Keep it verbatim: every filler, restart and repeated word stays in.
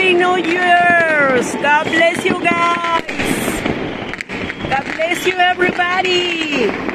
Happy New Year's. God bless you guys. God bless you everybody.